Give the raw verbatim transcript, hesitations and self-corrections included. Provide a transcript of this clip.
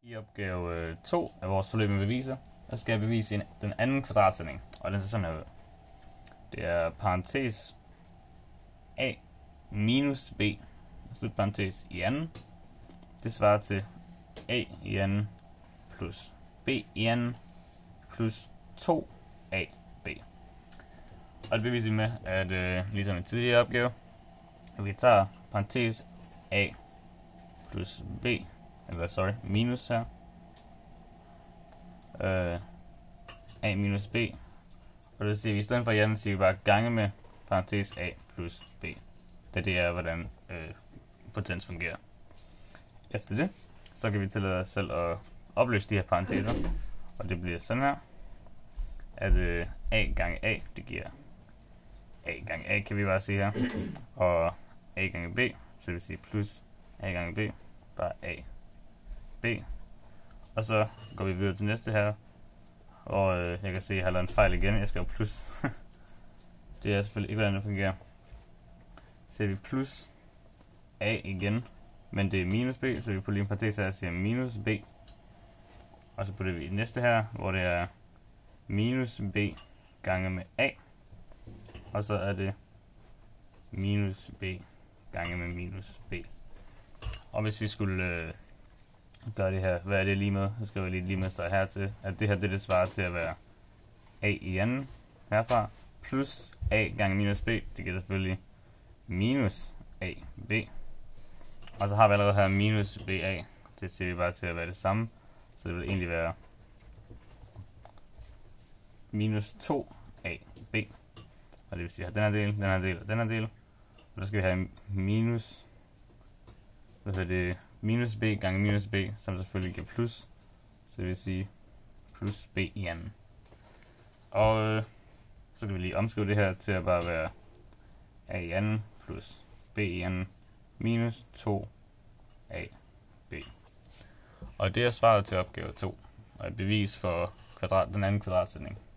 I opgave to af vores forløb med beviser, der skal jeg bevise en, den anden kvadratsætning, og den ser sådan her ud. Det er parentes a minus b, slut parentes i anden. Det svarer til a i anden plus b i anden plus to a b. Og det beviser vi med, at øh, ligesom i tidligere opgave, at vi tager parentes a plus b, eller sorry, minus her, øh, a minus b, og det siger vi i stedet for i anden, siger vi bare gange med parentes a plus b, da det er, hvordan øh, potens fungerer. Efter det, så kan vi tillade os selv at opløse de her parenteser, og det bliver sådan her, at øh, a gange a, det giver a gange a, kan vi bare sige her, og a gange b, så det vil sige plus a gange b, bare a, b, og så går vi videre til næste her, og øh, jeg kan se, at jeg har lavet en fejl igen, jeg skal plus, det er selvfølgelig ikke, hvordan det fungerer. Så ser vi plus a igen, men det er minus b, så vi på lige en parentes her siger minus b, og så putter vi det næste her, hvor det er minus b gange med a, og så er det minus b gange med minus b. Og hvis vi skulle øh, gøre det her, hvad er det lige med? Så skriver jeg lige lige med sig hertil, at det her det, det svarer til at være a i anden herfra, plus a gange minus b, det giver selvfølgelig minus a b. Og så har vi allerede her minus ba, det ser vi bare til at være det samme, så det vil egentlig være minus to a b. Og det vil sige, at den her del, den her del og den her del, og så skal vi have minus, hvad hedder det, minus b gange minus b, som selvfølgelig giver plus, så det vil sige plus b i anden. Og øh, så kan vi lige omskrive det her til at bare være a i anden plus b i anden minus to a b. Og det er svaret til opgave to, og et bevis for kvadrat, den anden kvadratsætning.